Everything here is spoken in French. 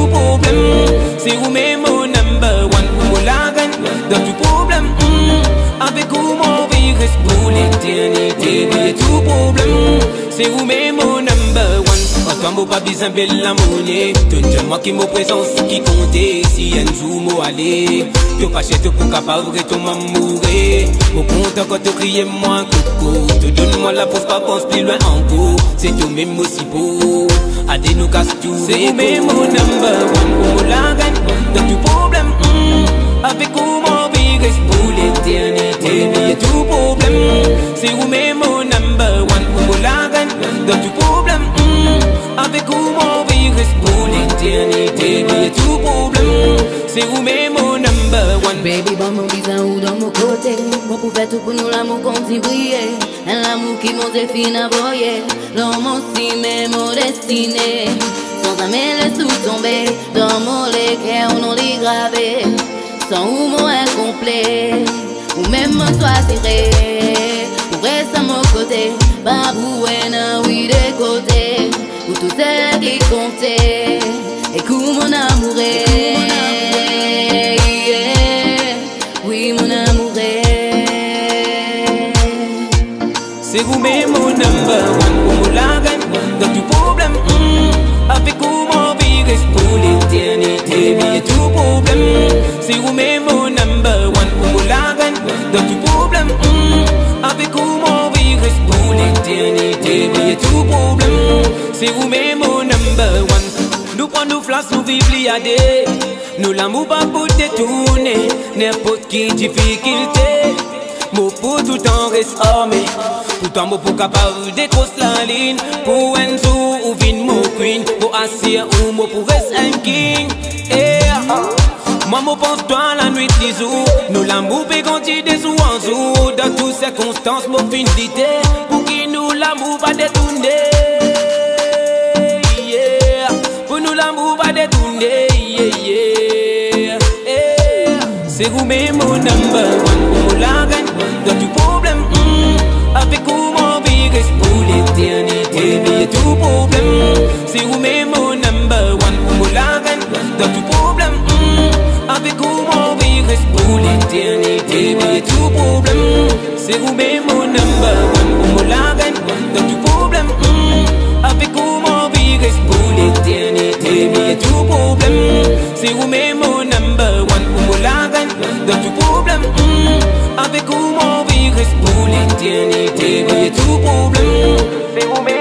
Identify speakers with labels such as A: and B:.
A: tout problème. C'est vous même mon number one. Pour la gagne, dans tout problème. Avec vous mon vie reste pour l'éternité. Il y a tout problème. C'est vous même mon number one. Quand mon pas besoin de l'amonier, tout moi qui me présence qui comptait. Si un jour moi aller, tu pas chez toi pour capable de ton mourir. Au compte quand tu cries moi coucou, tu donnes moi la force pas pense plus loin en cours. C'est tout même aussi beau. À des nous casse tout. C'est vous même mon number one. Pour la gagne, dans tout problème. Avec vous mon vie reste pour l'éternité. Il y a tout problème. C'est vous même mon number one. Pour la gagne, dans tout problème. Avec vous mon vie reste pour l'éternité. Il y a tout problème. C'est vous même mon number one.
B: Baby, bon mon bizarre ou dans mon côté. Moi pour faire tout pour nous l'amour continue briller. Un amour qui m'ont défini à voyer. L'homme aussi même mon destiné. Sans jamais laisser tout tomber. Dans mon cœur on les gravé. Sans ou mon incomplet. Ou même me choisiré. Pour rester à mon côté. Pas bouer non oui de côté. Ou tout ce qui comptait. Et que mon amour est. Oui mon amour est.
A: C'est vous même mon number one. Pour la gagne, dans tout problème. Avec vous mon vie reste pour l'éternité. Il y a tout problème. C'est vous même mon number one. Pour la gagne, dans tout problème. Avec vous mon vie reste pour l'éternité. Il y a tout problème. C'est vous même mon number one. Nous prenons nos flashs, nous vivons liadés. Nous l'amour pas pour détourner. N'importe qui difficulté. Mon pour tout en reste armé. Pourtant mon pour capable décrocher la ligne. Pour un jour ou vin mon queen. Pour assis ou mon pour rester un king. Moi me pense toi la nuit des jours. Nous l'amour peut grandir des jours en jour. Dans toutes circonstances mon fin d'idée. Pour qui nous l'amour va détourner. Pour nous l'amour va détourner. C'est vous même mon number one. Pour la gagne, dans tout problème. Avec vous mon vie reste pour l'éternité. Il y a tout problème. C'est vous même mon number one. Pour la gagne, dans tout problème. Avec vous mon vie reste pour l'éternité. Il y a tout problème. C'est vous même mon number one. Pour la gagne, dans tout problème. Avec vous mon vie reste pour l'éternité. Il y a tout problème. C'est vous même mon number one. Pour la gagne, dans tout problème. Avec vous mon vie reste pour l'éternité. Il y a tout problème. C'est vous même